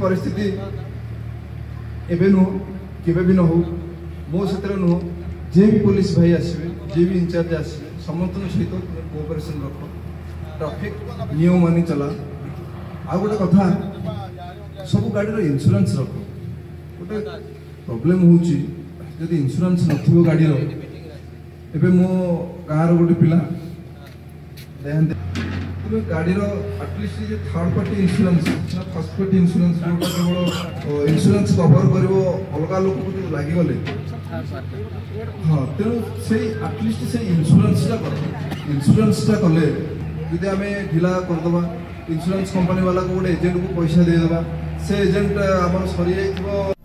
परिस्थिति एबे नुह केबे भी न हो मो क्षेत्र नुह जे भी पुलिस भाई आसवे जे भी इंचार्ज आसवे समस्त सहित कोऑपरेशन रख ट्रैफिक नियम मानि चला आ गोटे कथा सब गाड़ी इंश्योरेंस रख गोटे प्रॉब्लम होची जदि इंश्योरेंस नथिबो गाड़ी रो एबे मो कार गोटे पिला देहन तुम गाड़ी रो एटलीस्ट जे थर्ड पार्टी इंश्योरेंस ना फर्स्ट पार्टी इंश्योरेंस जोटा केवल इंश्योरेंस कवर करिवो अलगा लोक को लागि गले हां तेनु से एटलीस्ट से इंश्योरेंस टा कले यदि आमे ढिला कर दबा इंश्योरेंस कंपनी वाला को गोटे एजेंट को पैसा दे दबा से एजेंट हमर सरी जाइबो